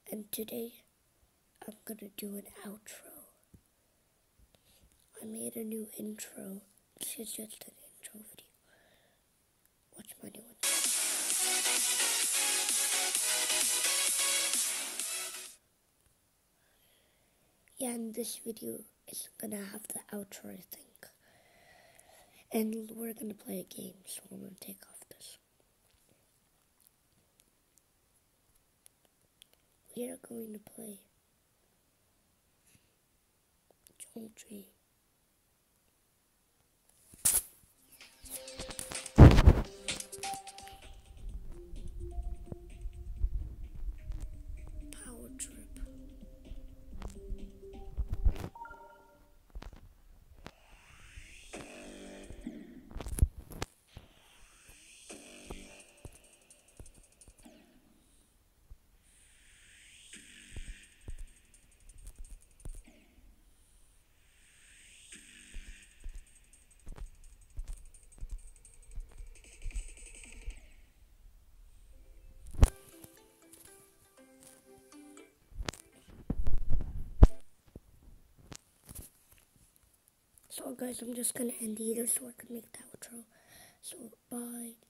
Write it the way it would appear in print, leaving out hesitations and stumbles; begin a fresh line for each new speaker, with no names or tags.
and today I'm gonna do an outro. I made a new intro. This is just an intro video. Watch my new one. Yeah, and this video is gonna have the outro, I think. And we're gonna play a game, so I'm gonna take off this. We are going to play Geometry. Power Trip. So guys, I'm just gonna end here so I can make the outro. So bye.